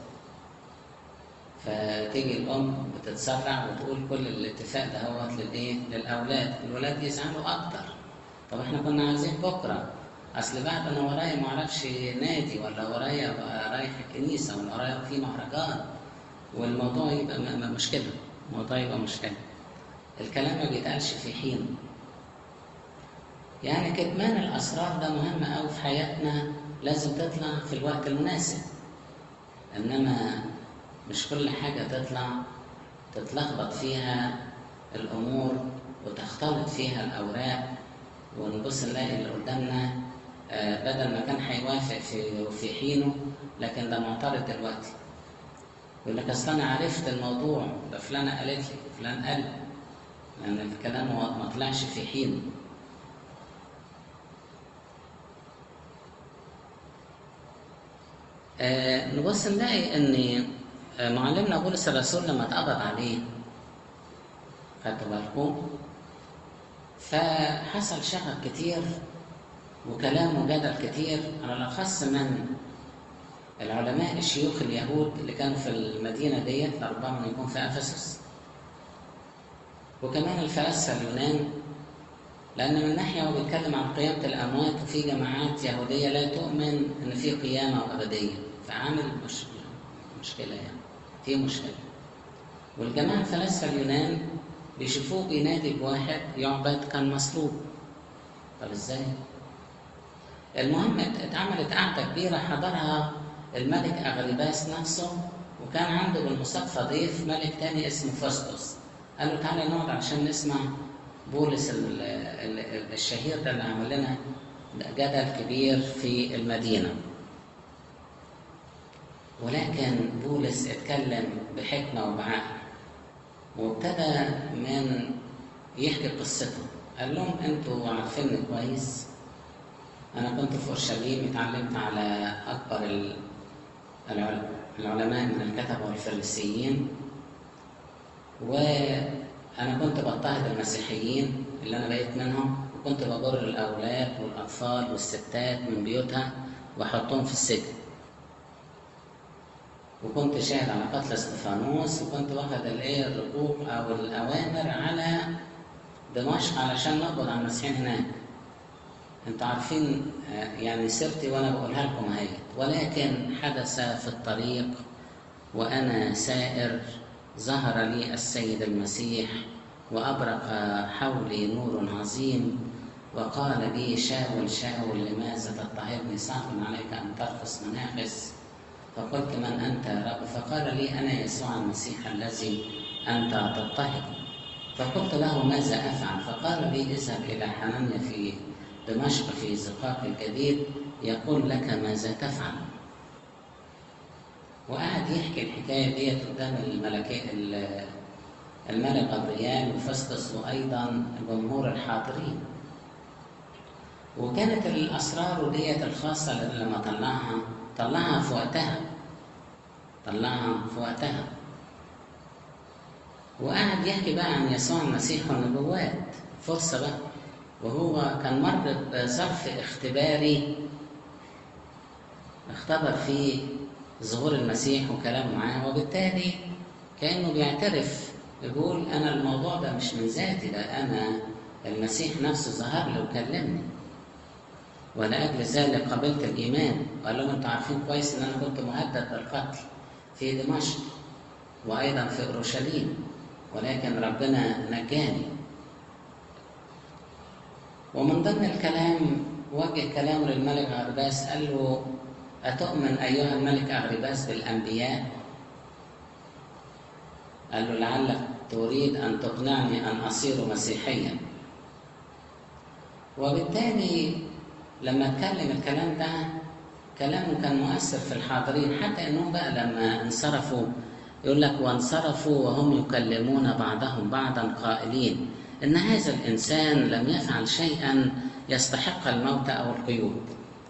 فتيجي الام بتتسرع وتقول كل الاتفاق ده هو للاولاد. الولاد يزعلوا اكتر. طب احنا كنا عايزين بكره، اصل بعد انا ورايا ما اعرفش نادي، ولا ورايا رايح الكنيسه، ولا ورايا في مهرجان، والموضوع يبقى مشكله. الكلام ما بيتقالش في حين. يعني كتمان الاسرار ده مهم قوي في حياتنا، لازم تطلع في الوقت المناسب. انما مش كل حاجه تطلع تتلخبط فيها الامور وتختلط فيها الاوراق، ونبص نلاقي اللي قدامنا بدل ما كان هيوافق في حينه، لكن ده معترض دلوقتي. يقول لك اصل انا عرفت الموضوع ده، فلانه قالت لي، فلان قال، لان الكلام ما طلعش في حينه. نبص نلاقي ان معلمنا بولس الرسول لما اتقبض عليه، خدتوا بالكم، فحصل شغب كتير وكلام وجدل كتير، على الأخص من العلماء الشيوخ اليهود اللي كانوا في المدينة ديت، لربما يكون في أفسس، وكمان الفلاسفة اليونان. لأن من ناحية هو بيتكلم عن قيامة الأموات، وفي جماعات يهودية لا تؤمن إن في قيامة وأبدية، فعامل مشكلة يعني، في مشكلة. والجماعة الفلاسفة اليونان بيشوفوه بينادي بواحد يعبد كان مصلوب. طب إزاي؟ المهم اتعملت قعدة كبيرة حضرها الملك أغريباس نفسه، وكان عنده بالمصادفة ضيف ملك تاني اسمه فاستوس. قال له تعالى نقعد عشان نسمع بولس الشهير ده اللي عمل لنا جدل كبير في المدينة. ولكن بولس اتكلم بحكمة وبعقل، وابتدى من يحكي قصته. قال لهم انتوا عارفيني كويس، أنا كنت في أورشليم، اتعلمت على أكبر العلماء من الكتبة والفريسيين، وأنا كنت بضطهد المسيحيين اللي أنا بقيت منهم، وكنت بجر الأولاد والأطفال والستات من بيوتها وأحطهم في السجن، وكنت شاهد على قتل استفانوس، وكنت واخد الرقوق أو الأوامر على دمشق علشان نقبض على المسيحيين هناك. انتوا عارفين يعني سيرتي وانا بقولها لكم اهي. ولكن حدث في الطريق وانا سائر ظهر لي السيد المسيح وأبرق حولي نور عظيم، وقال لي: شاول شاول لماذا تضطهدني؟ صعب عليك أن ترقص مناخس. فقلت: من أنت يا رب؟ فقال لي: أنا يسوع المسيح الذي أنت تضطهد. فقلت له: ماذا أفعل؟ فقال لي: اذهب إلى حنانيا في دمشق في زقاق الجديد، يقول لك ماذا تفعل. وقعد يحكي الحكاية ديت قدام الملك غبريال وفسطس وأيضا جمهور الحاضرين. وكانت الأسرار ديت الخاصة لما طلعها في وقتها. وقعد يحكي بقى عن يسوع المسيح والنبوات، فرصة بقى، وهو كان مر بظرف اختباري اختبر فيه ظهور المسيح وكلامه معاه، وبالتالي كأنه بيعترف، يقول: أنا الموضوع ده مش من ذاتي، ده أنا المسيح نفسه ظهر لي وكلمني، ولأجل ذلك قبلت الإيمان. وقال لهم: أنتوا عارفين كويس إن أنا كنت مهدد بالقتل في دمشق وأيضا في أورشليم، ولكن ربنا نجاني. ومن ضمن الكلام وجه كلامه للملك أغرباس، قال له: أتؤمن أيها الملك أغرباس بالأنبياء؟ قال له: لعلك تريد أن تقنعني أن أصير مسيحيا. وبالتالي لما اتكلم الكلام ده، كلامه كان مؤثر في الحاضرين، حتى انهم بقى لما انصرفوا يقول لك: وانصرفوا وهم يكلمون بعضهم بعضا قائلين ان هذا الانسان لم يفعل شيئا يستحق الموت او القيود.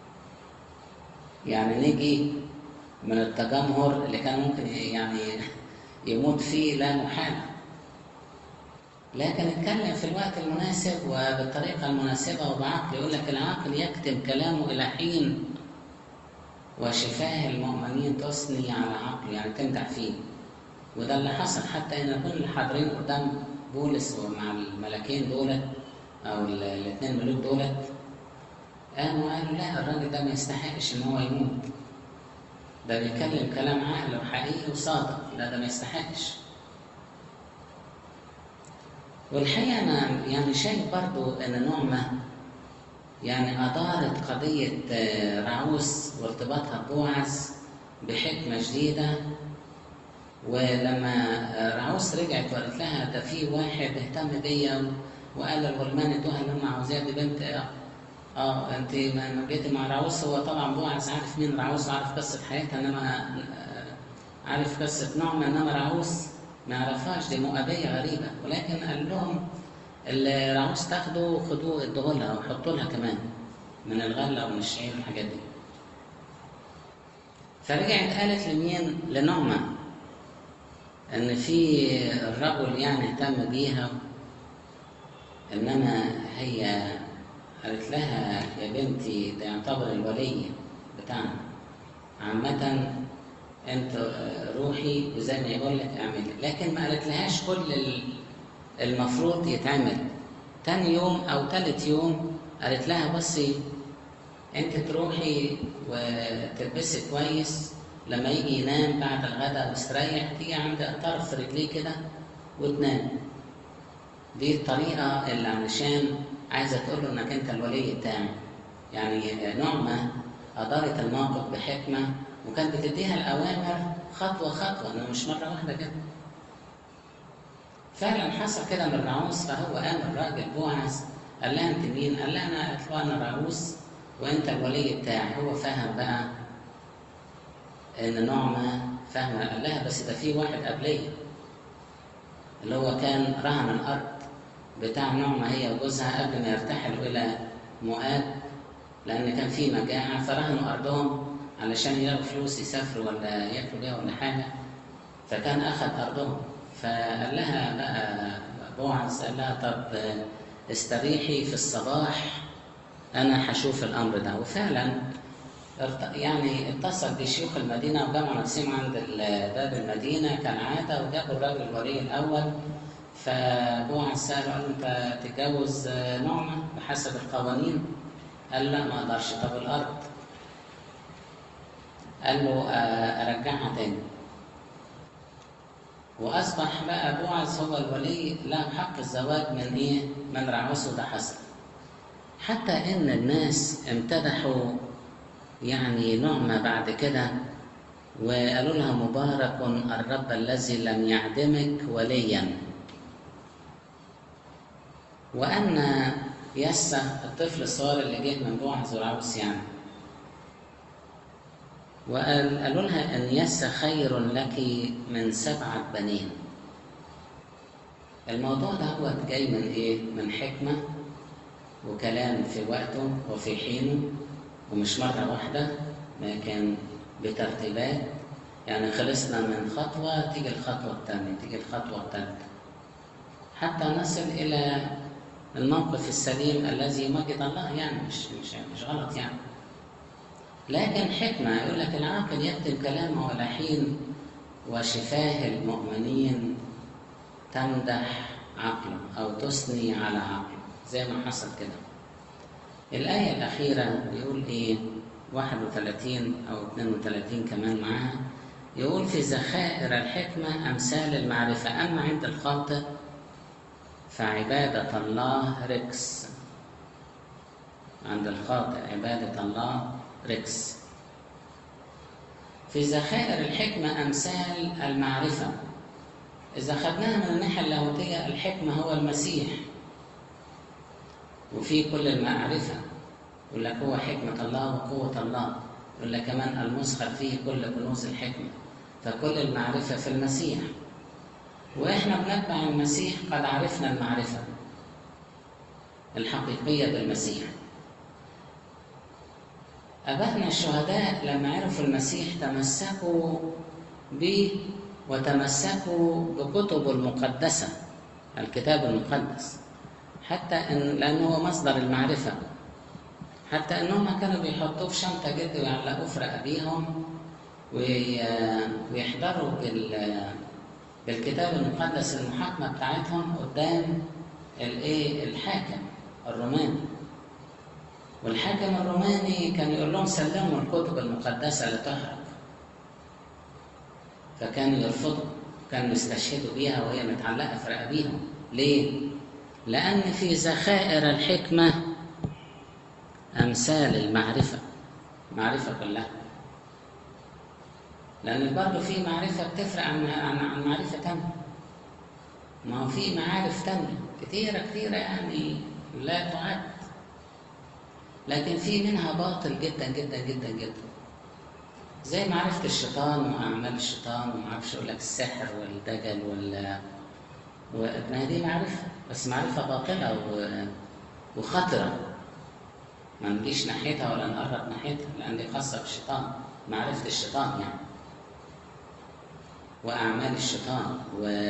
يعني نيجي من التجمهر اللي كان ممكن يعني يموت فيه لا محالة، لكن اتكلم في الوقت المناسب وبالطريقة المناسبة وبعقل. يقول لك: العقل يكتم كلامه إلى حين، وشفاه المؤمنين تثني على عقل، يعني تمدح فيه. وده اللي حصل، حتى إن كل الحاضرين قدام بولس ومع الملكين دولت أو الاثنين ملوك دولت قالوا: لا، الراجل ده ما يستحقش إن هو يموت، ده بيتكلم كلام عقل وحقيقي وصادق، لا ده ما يستحقش. والحقيقة أنا يعني شايف برضو أن نعمة يعني أدارت قضية رعوس وارتباطها ببوعز بحكمة جديدة. ولما رعوس رجعت وقالت لها: ده في واحد اهتم بيا وقال الغلمان ادوها اللي هم عاوزاها، دي بنت انت ما جيتي مع رعوس. هو طبعا بوعز عارف مين رعوس وعارف قصة حياتها، انما عارف قصة نعمة، انما رعوس ما يعرفهاش، دي مؤابية غريبة. ولكن قال لهم: اللي رعوس تاخده خدوه ادوه لها وحطوا لها كمان من الغلة ومن الشعير والحاجات دي. فرجعت قالت لمين؟ لنعمة، ان في الرجل يعني اهتم بيها، انما هي قالت لها: يا بنتي ده يعتبر الولي بتاعنا، عامة انت روحي وزي ما يقول لك اعملي. لكن ما قالت لهاش كل المفروض يتعمل. تاني يوم او ثالث يوم قالت لها: بصي، انت تروحي وتلبسي كويس، لما يجي ينام بعد الغداء واستريح تيجي عند طرف رجليه كده وتنام. دي الطريقة اللي علشان عايزة تقول له انك انت الولي بتاعي. يعني نعمة أدارت الموقف بحكمة، وكانت بتديها الأوامر خطوة خطوة، إنه مش مرة واحدة كده. فعلا حصل كده من رعوس. فهو قام الراجل بوعز قال لها: أنت مين؟ قال لها: أنا رعوس وأنت الولي بتاعي. هو فهم بقى إن نعمة فاهمة. قال لها: بس ده في واحد قبلية، اللي هو كان رهن الأرض بتاع نعمة هي وجوزها قبل ما يرتحلوا إلى مؤاب، لأن كان في مجاعة، فرهنوا أرضهم علشان يلاقوا فلوس يسافروا ولا ياكلوا بيها ولا حاجة، فكان أخذ أرضهم. فقال لها بقى بوعز، قال لها: طب استريحي في الصباح، أنا هشوف الأمر ده. وفعلا يعني اتصل بشيوخ المدينة وجمعوا نفسهم عند باب المدينة كالعادة، وجابوا الرجل الولي الأول. فبوعز سأله: قال له: أنت تتجوز نعمة بحسب القوانين؟ قال: لا، ما أقدرش. طب الأرض؟ قال له: أرجعها تاني. وأصبح بقى بوعز هو الولي له حق الزواج من إيه؟ من رعوسه ده حصل. حتى إن الناس امتدحوا يعني نعمة بعد كده وقالوا لها مبارك الرب الذي لم يعدمك وليا. وأن يسى الطفل الصغير اللي جه من بوعز ورعوس يعني، وقالوا لها أن يسى خير لك من 7 بنين. الموضوع ده هو جاي من إيه؟ من حكمة وكلام في وقته وفي حينه، ومش مرة واحدة، لكن بترتيبات. يعني خلصنا من خطوة تيجي الخطوة الثانية، تيجي الخطوة الثالثة، حتى نصل إلى الموقف السليم الذي يمجد الله. يعني مش غلط يعني، لكن حكمة. يقول لك العاقل يكتم كلامه ولا حين، وشفاه المؤمنين تمدح عقله أو تثني على عقله، زي ما حصل كده. الآية الأخيرة بيقول إيه؟ 31 أو 32 كمان معاها، يقول في ذخائر الحكمة أمثال المعرفة، أما عند الخاطئ فعبادة الله ركس. عند الخاطئ عبادة الله ركس. في ذخائر الحكمة أمثال المعرفة. إذا خدناها من الناحية اللاهوتية، الحكمة هو المسيح، وفي كل المعرفة. يقول لك هو حكمة الله وقوة الله. يقول لك كمان المسخر فيه كل كنوز الحكمة. فكل المعرفة في المسيح، وإحنا بنتبع المسيح قد عرفنا المعرفة الحقيقية بالمسيح. أبائنا الشهداء لما عرفوا المسيح تمسكوا به وتمسكوا بكتب المقدسة، الكتاب المقدس، حتى لأنه هو مصدر المعرفة. حتى أنهم كانوا بيحطوه في شنطة جد ويعلقوه في رقبيهم ويحضروا بالكتاب المقدس المحاكمة بتاعتهم قدام الحاكم الروماني. والحاكم الروماني كان يقول لهم سلموا الكتب المقدسة لتحرق، فكانوا يرفضوا، كانوا يستشهدوا بيها وهي متعلقة في رقبيهم. ليه؟ لأن في ذخائر الحكمة أمثال المعرفة، معرفة كلها. لأن برضه في معرفة بتفرق عن معرفة تانية. ما هو في معارف تانية كتيرة يعني لا تعد، لكن في منها باطل جدا جدا جدا جدا، زي معرفة الشيطان وأعمال الشيطان، ومعرفش يقول لك السحر والدجل ما دي معرفة، بس معرفة باطلة وخطرة، ما نجيش ناحيتها ولا نقرب ناحيتها، لأن دي خاصة بالشيطان، معرفة الشيطان يعني، وأعمال الشيطان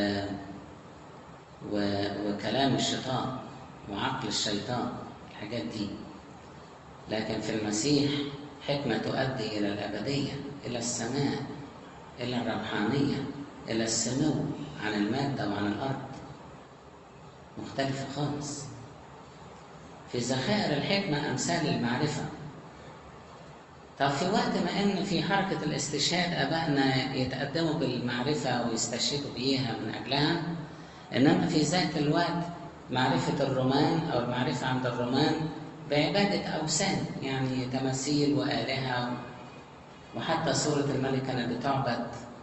وكلام الشيطان وعقل الشيطان، الحاجات دي. لكن في المسيح حكمة تؤدي إلى الأبدية، إلى السماء، إلى الروحانية، إلى السمو عن المادة وعن الأرض، مختلفة خالص. في ذخائر الحكمة أمثال المعرفة. طب في وقت ما إن في حركة الاستشهاد أبائنا يتقدموا بالمعرفة ويستشهدوا بيها من أجلها، إنما في ذات الوقت معرفة الرومان أو المعرفة عند الرومان بعبادة أوثان، يعني تماثيل وآلهة، وحتى صورة الملك كانت بتعبد.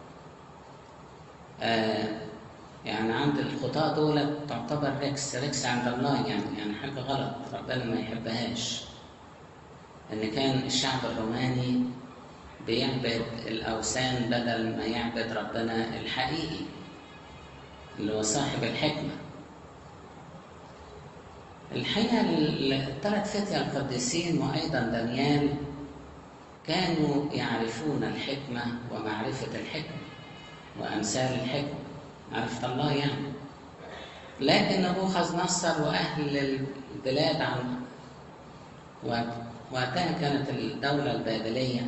يعني عند الخطاة دول تعتبر ركس عند الله، يعني حاجة غلط ربنا ما يحبهاش. إن كان الشعب الروماني بيعبد الأوثان بدل ما يعبد ربنا الحقيقي اللي هو صاحب الحكمة. الحقيقة الثلاث فتية القديسين وأيضا دانيال كانوا يعرفون الحكمة ومعرفة الحكمة وأمثال الحكمة، معرفة الله يعني. لكن نبوخذ نصر وأهل البلاد عن وقتها كانت الدولة البابلية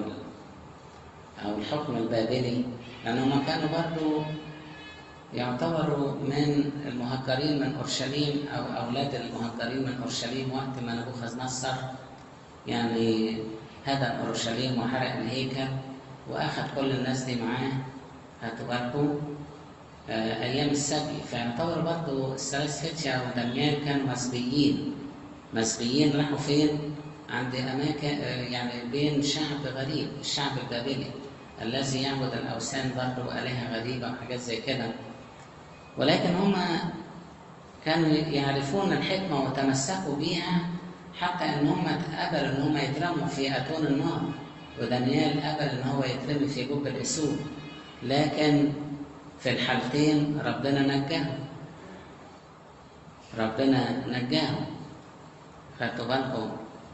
أو الحكم البابلي، لأنهم كانوا برضو يعتبروا من المهجرين من أورشليم أو أولاد المهجرين من أورشليم، وقت ما نبوخذ نصر يعني هدم أورشليم وحرق الهيكل وأخذ كل الناس دي معاه. هاتوا بالكم أيام السبي، فيعتبر برضه الثلاث فتية ودانيال كانوا مسبيين راحوا فين؟ عند أماكن يعني بين شعب غريب، الشعب البابلي الذي يعبد الأوثان برضه وآلهة غريبة وحاجات زي كده، ولكن هم كانوا يعرفون الحكمة وتمسكوا بيها، حتى ان هم قبلوا ان هم يترموا في اتون النار، ودانيال قبل ان هو يترمي في جب الاسود، لكن في الحالتين ربنا نجاهم. خدتوا بالكم؟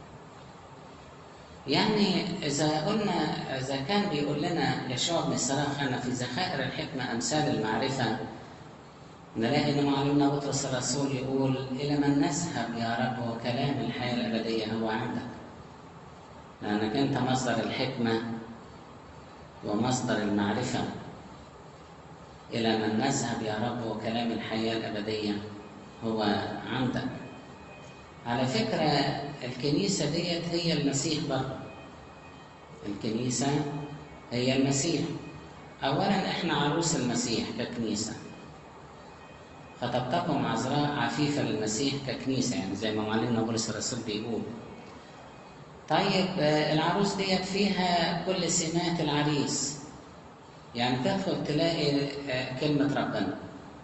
يعني اذا كان بيقول لنا يشوع بن الصراخ ان في ذخائر الحكمه امثال المعرفه، نلاقي ان معلمنا بطرس الرسول يقول: الى من نذهب يا رب وكلام الحياه الابديه هو عندك، لانك انت مصدر الحكمه ومصدر المعرفه. الى من نذهب يا رب وكلام الحياه الابديه هو عندك. على فكره الكنيسه ديت هي المسيح برضه، الكنيسه هي المسيح. اولا احنا عروس المسيح ككنيسه، خطبتكم عذراء عفيفة للمسيح ككنيسة، يعني زي ما معلمنا بولس الرسول بيقول. طيب العروس ديت فيها كل سمات العريس، يعني تدخل تلاقي كلمة ربنا،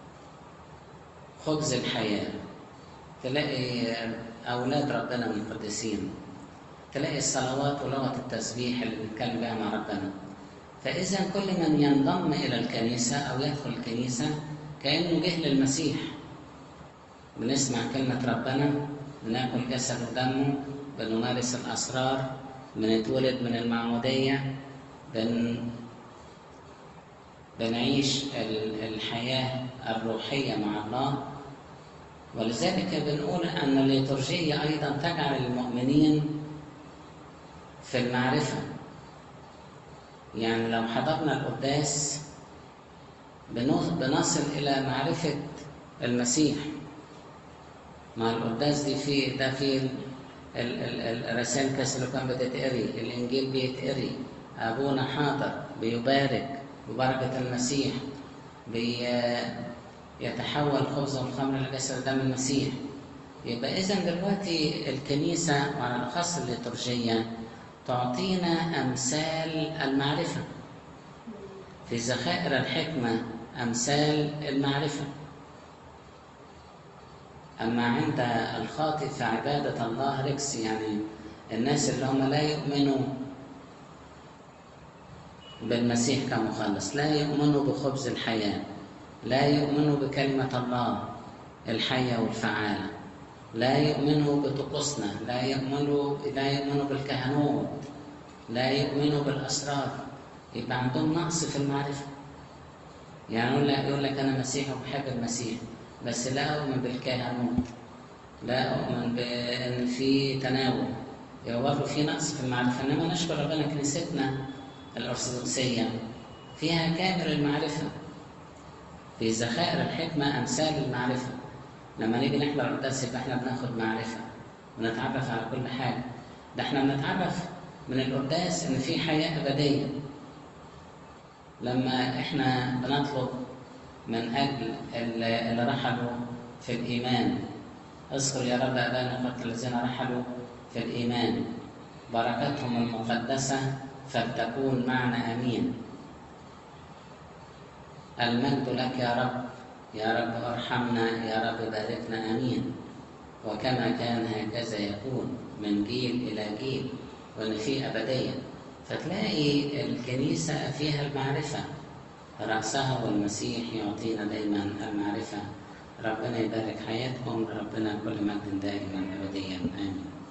خبز الحياة، تلاقي أولاد ربنا من القديسين، تلاقي الصلوات ولغة التسبيح اللي بنتكلم بها مع ربنا. فإذا كل من ينضم إلى الكنيسة أو يدخل الكنيسة كأنه جه للمسيح. بنسمع كلمة ربنا، بناكل جسد ودمه، بنمارس الأسرار، بنتولد من المعمودية، بنعيش الحياة الروحية مع الله. ولذلك بنقول أن الليتورجية أيضا تجعل المؤمنين في المعرفة. يعني لو حضرنا القداس بنصل إلى معرفة المسيح. مع القداس دي في الرسائل كاثوليكان بتتقري، الإنجيل بيتقري، أبونا حاضر بيبارك ببركة المسيح، يتحول خبز والخمر لجسد دم المسيح. يبقى إذن دلوقتي الكنيسة وعلى الأخص الليتورجية تعطينا أمثال المعرفة، في ذخائر الحكمة أمثال المعرفة. أما عند الخاطئ فعبادة الله ركس، يعني الناس اللي هم لا يؤمنوا بالمسيح كمخلص، لا يؤمنوا بخبز الحياة، لا يؤمنوا بكلمة الله الحية والفعالة، لا يؤمنوا بطقوسنا، لا يؤمنوا بالكهنوت، لا يؤمنوا بالأسرار، يبقى عندهم نقص في المعرفة. يعني يقول لك أنا مسيحي وبحب المسيح، بس لا أؤمن بالكهنوت، لا أؤمن بأن في تناول، يبقى في نقص في المعرفة. إنما نشكر ربنا كنيستنا الأرثوذكسية فيها كامل المعرفة، في ذخائر الحكمة أمثال المعرفة. لما نيجي نحضر القداس يبقى احنا بناخد معرفة ونتعرف على كل حاجة. ده احنا بنتعرف من القداس إن في حياة أبدية. لما احنا بنطلب من أجل اللي رحلوا في الإيمان، اذكر يا رب آباءنا الذين رحلوا في الإيمان، بركتهم المقدسة فلتكون معنا آمين. المجد لك يا رب، يا رب ارحمنا، يا رب باركنا آمين. وكما كان هكذا يكون من جيل إلى جيل وإن في أبدية. فتلاقي الكنيسة فيها المعرفة، رأسها والمسيح يعطينا دايما المعرفة. ربنا يبارك حياتكم، ربنا كل مجد دائما أبديا آمين.